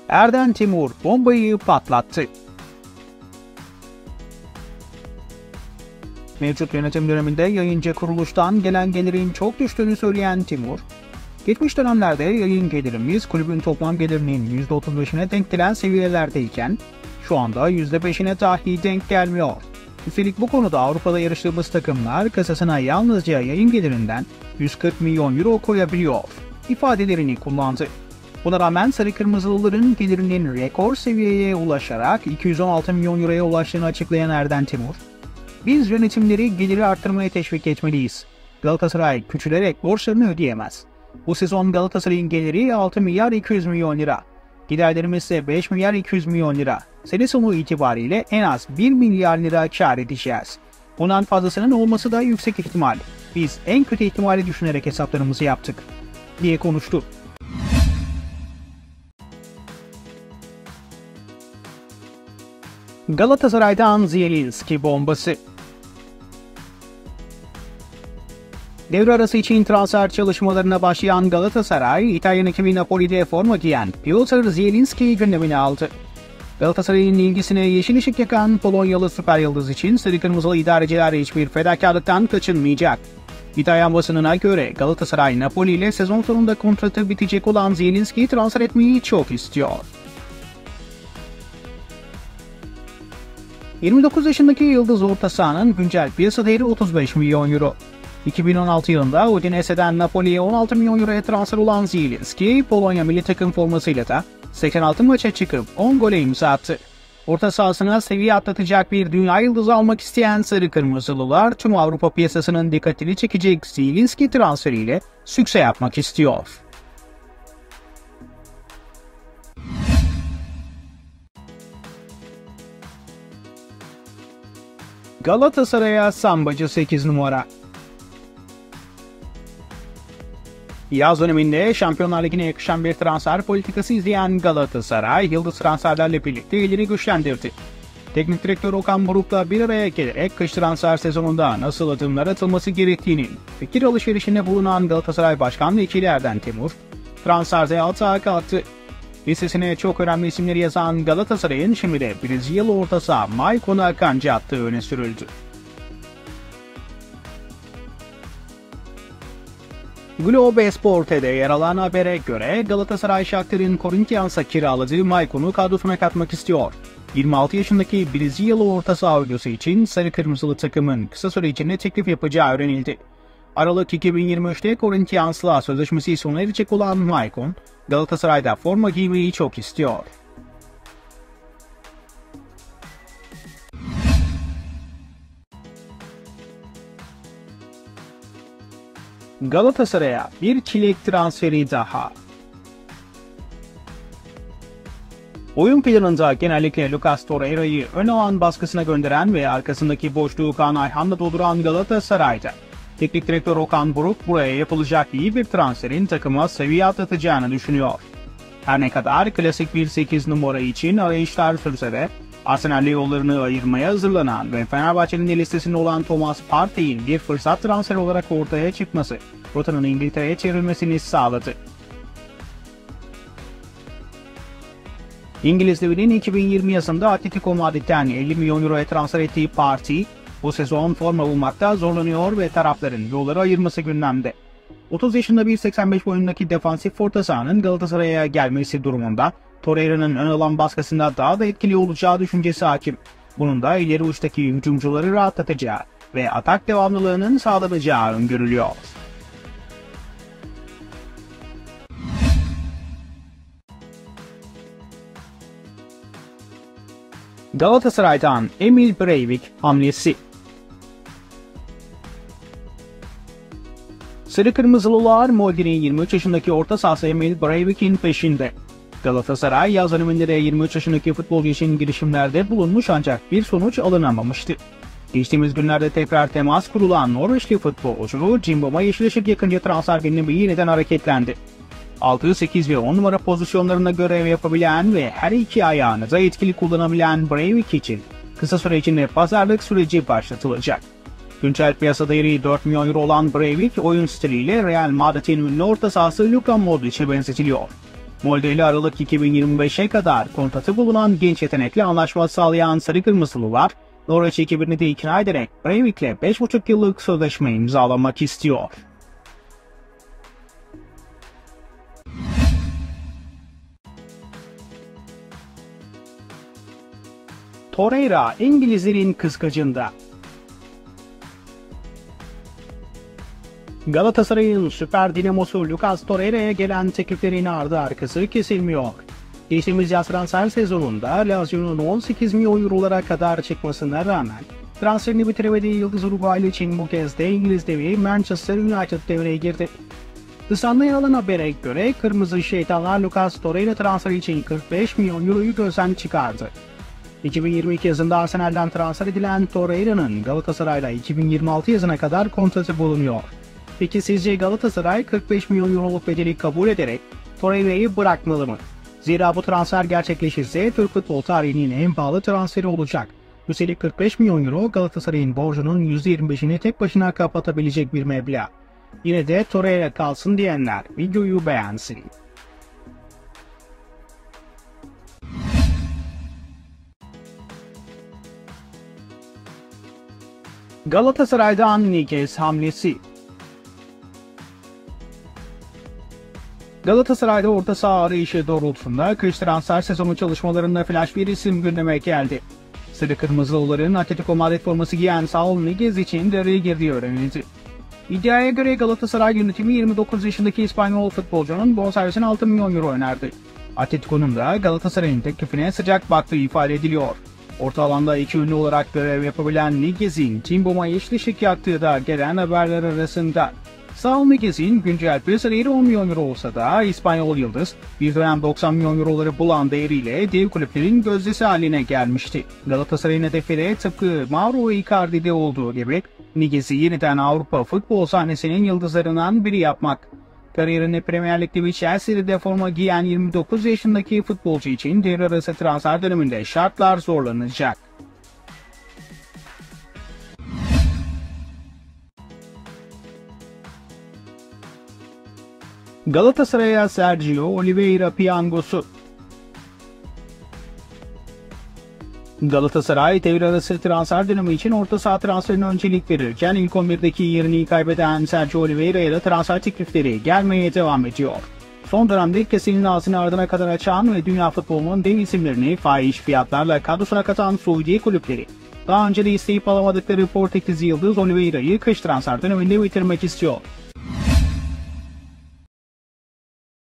Erden Timur bombayı patlattı. Mevcut yönetim döneminde yayıncı kuruluştan gelen gelirin çok düştüğünü söyleyen Timur, geçmiş dönemlerde yayın gelirimiz kulübün toplam gelirinin %35'ine denk gelen seviyelerdeyken şu anda %5'ine dahi denk gelmiyor. Üstelik bu konuda Avrupa'da yarıştığımız takımlar kasasına yalnızca yayın gelirinden 140 milyon euro koyabiliyor ifadelerini kullandı. Buna rağmen Sarı Kırmızılıların gelirinin rekor seviyeye ulaşarak 216 milyon euroya ulaştığını açıklayan Erden Timur, "Biz yönetimleri geliri arttırmaya teşvik etmeliyiz. Galatasaray küçülerek borçlarını ödeyemez. Bu sezon Galatasaray'ın geliri 6 milyar 200 milyon lira. Giderlerimiz ise 5 milyar 200 milyon lira. Sene sonu itibariyle en az 1 milyar lira kar edeceğiz. Bundan fazlasının olması da yüksek ihtimal. Biz en kötü ihtimali düşünerek hesaplarımızı yaptık," diye konuştu. Galatasaray'dan Zielinski bombası. Devre arası için transfer çalışmalarına başlayan Galatasaray, İtalyan ekibi Napoli'de forma giyen Piotr Zielinski'yi gündemine aldı. Galatasaray'ın ilgisine yeşil ışık yakan Polonyalı süper yıldız için sarı kırmızılı idareciler hiçbir fedakarlıktan kaçınmayacak. İtalyan basınına göre Galatasaray, Napoli ile sezon sonunda kontratı bitecek olan Zielinski'yi transfer etmeyi çok istiyor. 29 yaşındaki yıldız orta sahanın güncel piyasa değeri 35 milyon euro. 2016 yılında Udinese'den Napoli'ye 16 milyon euroya transfer olan Zielinski, Polonya milli takım formasıyla da 86 maça çıkıp 10 gole imza attı. Orta sahasına seviye atlatacak bir dünya yıldızı almak isteyen Sarı Kırmızılılar, tüm Avrupa piyasasının dikkatini çekecek Zielinski transferiyle sükse yapmak istiyor. Galatasaray'a sambacı 8 numara. Yaz döneminde Şampiyonlar Ligi'ne yakışan bir transfer politikası izleyen Galatasaray, yıldız transferlerle birlikte elini güçlendirdi. Teknik direktör Okan Buruk'la bir araya gelerek kış transfer sezonunda nasıl adımlar atılması gerektiğinin fikir alışverişinde bulunan Galatasaray Başkan Vekili Erden Timur, transferde atağa kalktı. Listesine çok önemli isimleri yazan Galatasaray'ın şimdi de Brezilyalı orta saha Maicon kanca attığı öne sürüldü. Globo Esporte'de yer alan habere göre Galatasaray Shakhtar'ın Corinthians'a kiraladığı Maicon'u kadrosuna katmak istiyor. 26 yaşındaki Brezilyalı orta saha oyuncusu için sarı kırmızılı takımın kısa süre içinde teklif yapacağı öğrenildi. Aralık 2023'te Corinthians'la sözleşmesi sona erecek olan Maicon, Galatasaray'da forma giymeyi çok istiyor. Galatasaray'a bir çilek transferi daha. Oyun planında genellikle Lucas Torreira'yı ön alan baskısına gönderen ve arkasındaki boşluğu Kaan Ayhan'la dolduran Galatasaray'da teknik direktör Okan Buruk buraya yapılacak iyi bir transferin takıma seviye atlatacağını düşünüyor. Her ne kadar klasik bir 8 numara için arayışlar sürse de Arsenal'le yollarını ayırmaya hazırlanan ve Fenerbahçe'nin de listesinde olan Thomas Partey'in bir fırsat transferi olarak ortaya çıkması, rotanın İngiltere'ye çevrilmesini sağladı. İngiliz devinin 2020 yazında Atletico Madrid'den 50 milyon euroya transfer ettiği Partey, bu sezon forma bulmakta zorlanıyor ve tarafların yolları ayırması gündemde. 30 yaşında 1.85 boyundaki defansif orta sahanın Galatasaray'a gelmesi durumunda Torreira'nın ön alan baskısında daha da etkili olacağı düşüncesi hakim. Bunun da ileri uçtaki hücumcuları rahatlatacağı ve atak devamlılığının sağlanacağı öngörülüyor. Galatasaray'dan Emil Breivik hamlesi. Sarı Kırmızılılar Molde'nin 23 yaşındaki orta sahası Emil Breivik'in peşinde. Galatasaray yaz döneminde de 23 yaşındaki futbolcu için girişimlerde bulunmuş ancak bir sonuç alınamamıştı. Geçtiğimiz günlerde tekrar temas kurulan Norveçli futbolcu Cimbom'a yeşil ışık yakınca transfer gündemi yeniden hareketlendi. 6, 8 ve 10 numara pozisyonlarında görev yapabilen ve her iki ayağını da etkili kullanabilen Breivik için kısa süre içinde pazarlık süreci başlatılacak. Güncel piyasa değeri 4 milyon euro olan Breivik oyun stiliyle Real Madrid'in ünlü orta sahası Luka Modric'e benzetiliyor. Moldeli Aralık 2025'e kadar kontratı bulunan genç yetenekli anlaşma sağlayan Sarı Kırmızılılar, Norveç ekibini de ikna ederek Breivik'le 5,5 yıllık sözleşme imzalamak istiyor. Torreira İngilizlerin kıskacında. Galatasaray'ın süper dinamosu Lucas Torreira'ya gelen tekliflerin ardı arkası kesilmiyor. Geçtiğimiz yaz transfer sezonunda Lazio'nun 18 milyon eurolara kadar çıkmasına rağmen transferini bitiremediği Yıldız Uruguaylı için bu kez de İngiliz devi Manchester United devreye girdi. The Sun'da yer alan habere göre Kırmızı Şeytanlar Lucas Torreira transferi için 45 milyon euroyu gözden çıkardı. 2022 yazında Arsenal'den transfer edilen Torreira'nın Galatasaray'la 2026 yazına kadar kontratı bulunuyor. Peki sizce Galatasaray 45 milyon euroluk bedeli kabul ederek Torreira'yı bırakmalı mı? Zira bu transfer gerçekleşirse Türk futbol tarihinin en pahalı transferi olacak. Üstelik 45 milyon euro Galatasaray'ın borcunun %25'ini tek başına kapatabilecek bir meblağ. Yine de Torreira kalsın diyenler videoyu beğensin. Galatasaray'dan Niguez hamlesi. Galatasaray'da orta saha arayışı doğrultusunda kış transfer sezonu çalışmalarında flash bir isim gündeme geldi. Sarı Kırmızılıların Atletico Madrid forması giyen Saul Niguez için devreye girdiği öğrenildi. İddiaya göre Galatasaray yönetimi 29 yaşındaki İspanyol futbolcunun bonservisine 6 milyon euro önerdi. Atletico'nun da Galatasaray'ın teklifine sıcak baktığı ifade ediliyor. Orta alanda iki ünlü olarak görev yapabilen Niguez'in Timbom'a eşleşik yaktığı da gelen haberler arasında. Saul Niguez'in güncel piyasa değeri 10 milyon euro olsa da İspanyol Yıldız bir dönem 90 milyon euroları bulan değeriyle dev kulüplerin gözdesi haline gelmişti. Galatasaray'ın hedefleri tıpkı Mauro Icardi'de olduğu gibi Niguez'i yeniden Avrupa futbol sahnesinin yıldızlarından biri yapmak. Kariyerini Premier Lig'de ve Chelsea'de forma giyen 29 yaşındaki futbolcu için devre arası transfer döneminde şartlar zorlanacak. Galatasaray'a Sergio Oliveira piyangosu. Galatasaray devre arası transfer dönemi için orta saha transferine öncelik verirken ilk 11'deki yerini kaybeden Sergio Oliveira'ya da transfer teklifleri gelmeye devam ediyor. Son dönemde kesenin ağzını ardına kadar açan ve dünya futbolunun dev isimlerini fahiş fiyatlarla kadrosuna katan Suudi kulüpleri, daha önce de isteyip alamadıkları Portekizli Yıldız Oliveira'yı kış transfer döneminde bitirmek istiyor.